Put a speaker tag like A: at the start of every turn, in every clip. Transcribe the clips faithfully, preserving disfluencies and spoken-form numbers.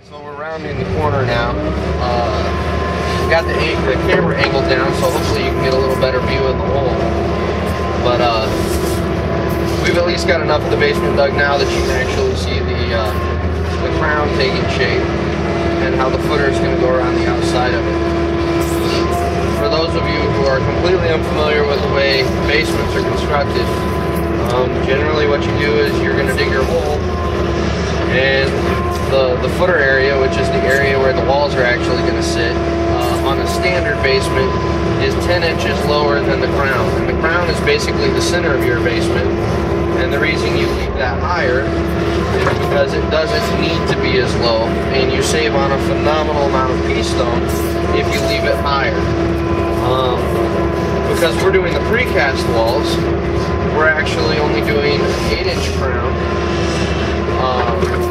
A: So we're rounding the corner now. Uh, we got the, the camera angled down, so hopefully you can get a little better view of the hole. But uh, we've at least got enough of the basement dug now that you can actually see the, uh, the crown taking shape and how the footer is going to go around the outside of it. For those of you who are completely unfamiliar with the way basements are constructed, um, generally what you do is you're going to dig your hole, and the, the footer area, which is the area where the walls are actually going to sit, uh, on a standard basement is ten inches lower than the crown. And the crown is basically the center of your basement. And the reason you leave that higher is because it doesn't need to be as low, and you save on a phenomenal amount of pea stone if you leave it higher. Um, because we're doing the precast walls, we're actually only doing an eight inch crown. Um,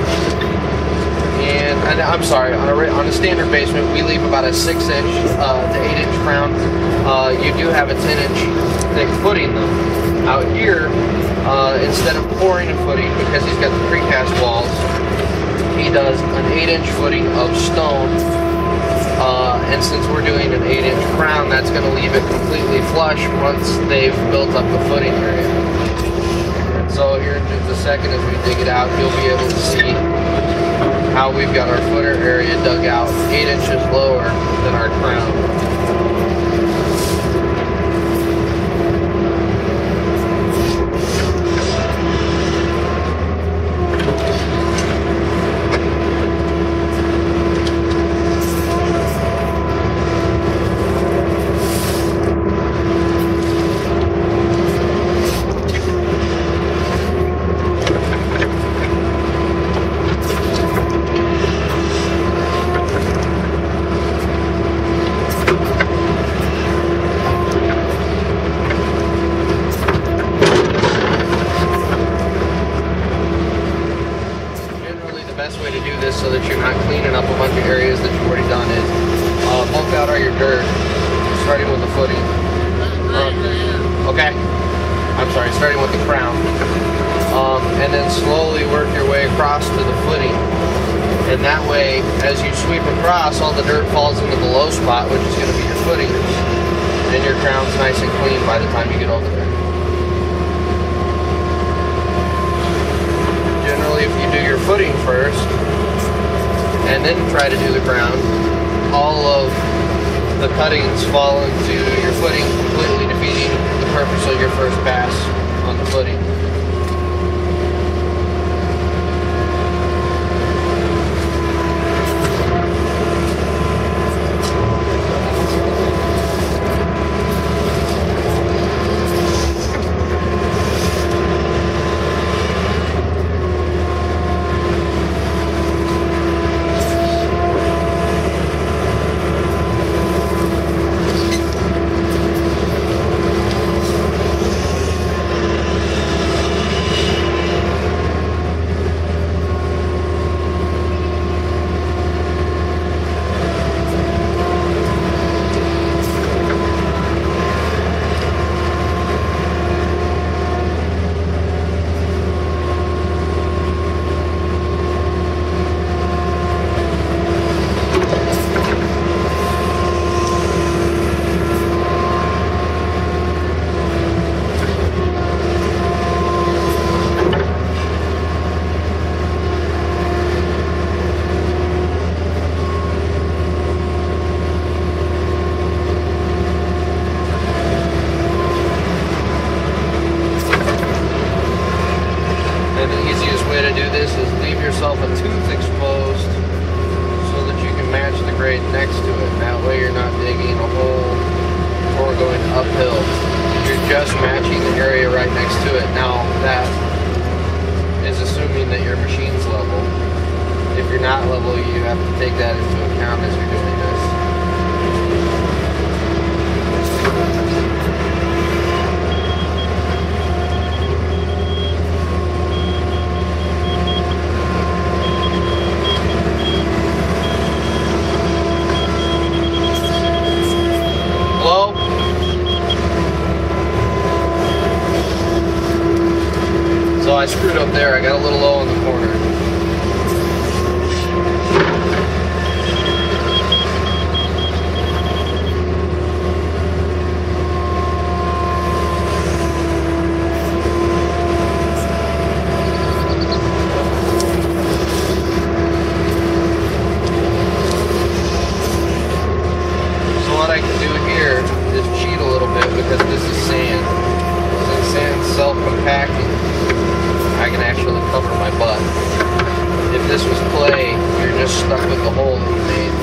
A: and, and I'm sorry, on a, on a standard basement, we leave about a six inch uh, to eight inch crown. Uh, you do have a ten inch thick footing though. Out here, uh, instead of pouring a footing, because he's got the precast walls, he does an eight inch footing of stone. Uh, and since we're doing an eight inch crown, that's going to leave it completely flush once they've built up the footing area. So here in just a second, as we dig it out, you'll be able to see how we've got our footer area dug out eight inches lower than our crown. So that you're not cleaning up a bunch of areas that you've already done is uh, bulk out all your dirt, starting with the footing. Uh, okay, I'm sorry, starting with the crown, um, and then slowly work your way across to the footing. And that way, as you sweep across, all the dirt falls into the low spot, which is going to be your footing, and your crown's nice and clean by the time you get over there. Generally, if you do your footing first, and then try to do the ground, all of the cuttings fall into your footing, completely defeating the purpose of your first pass on the footing. A tooth exposed so that you can match the grade next to it. That way you're not digging a hole or going uphill. You're just matching the area right next to it. Now that is assuming that your machine's level. If you're not level, you have to take that into account as you're doing this. So I screwed up there. I got a little low in the corner. play, you're just stuck with the hole that you made.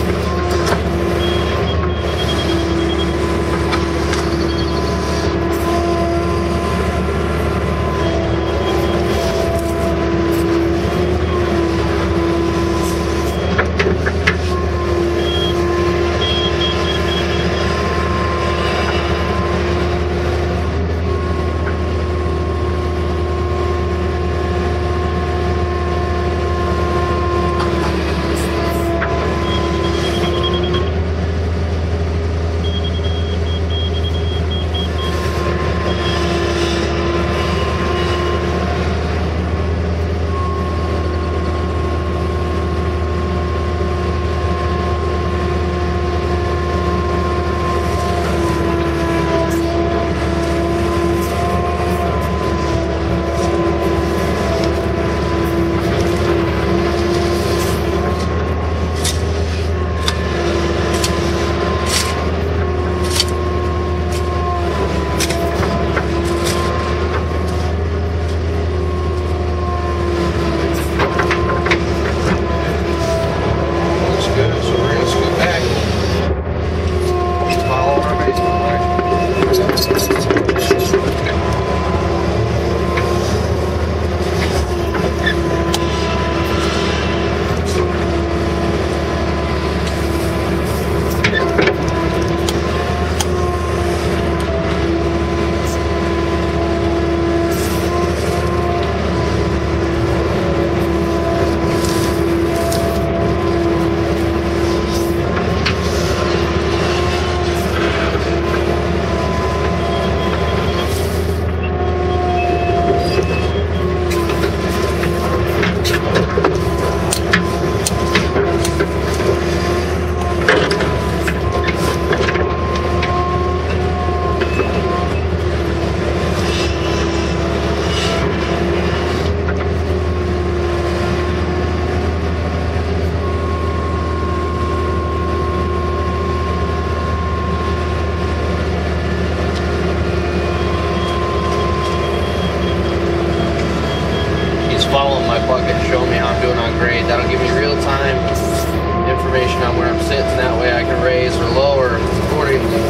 A: Following my bucket and showing me how I'm doing on grade. That'll give me real-time information on where I'm sitting. That way I can raise or lower accordingly.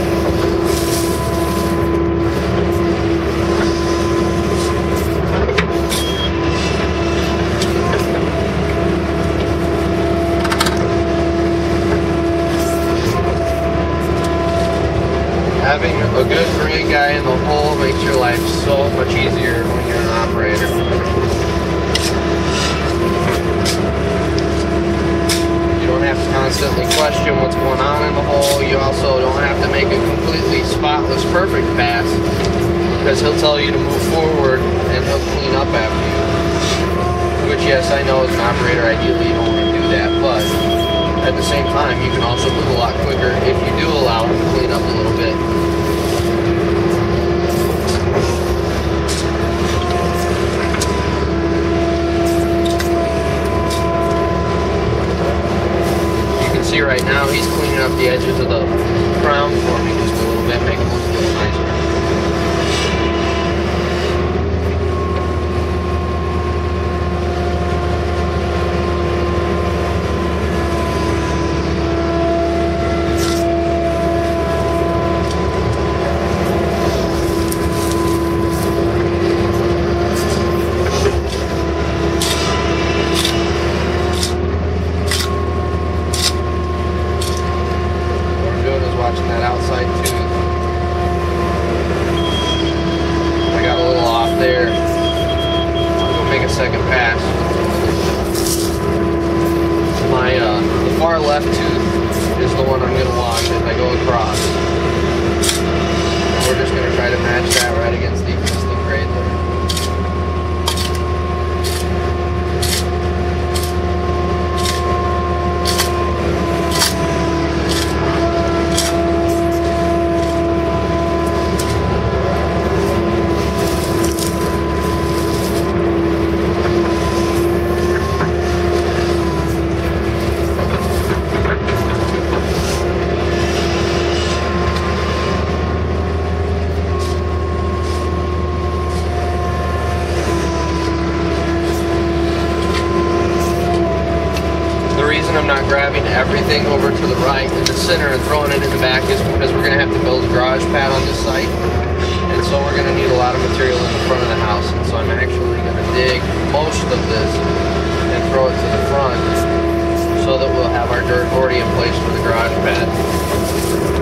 A: Having a good grade guy in the hole makes your life so much easier when you're an operator. You don't have to constantly question what's going on in the hole. You also don't have to make a completely spotless, perfect pass, because he'll tell you to move forward and he'll clean up after you. Which, yes, I know as an operator, ideally you don't want to do that, but at the same time, you can also move a lot quicker if you do allow him to clean up a little bit. See right now he's cleaning up the edges of the crown for me just a little bit, making it look a little nicer. reason I'm not grabbing everything over to the right in the center and throwing it in the back is because we're going to have to build a garage pad on this site. And so we're going to need a lot of material in the front of the house. And so I'm actually going to dig most of this and throw it to the front so that we'll have our dirt already in place for the garage pad.